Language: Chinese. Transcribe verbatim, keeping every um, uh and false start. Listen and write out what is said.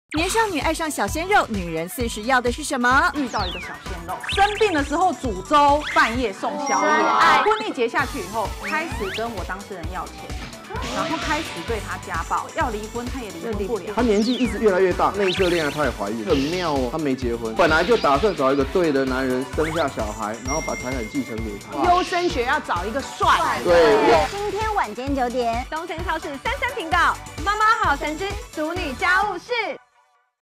年少女爱上小鲜肉，女人四十要的是什么？ 遇到一个小鲜肉，生病的时候煮粥，半夜送宵夜。婚礼结下去以后，开始跟我当事人要钱，然后开始对他家暴，要离婚他也离婚不了。 他年纪一直越来越大，那一刻恋爱她也怀孕，很妙哦。他没结婚，本来就打算找一个对的男人，生下小孩，然后把财产继承给他。 优生学要找一个帅。 对。 今天晚间九点， 东森超市三三频道，妈妈好神经，熟女家务事。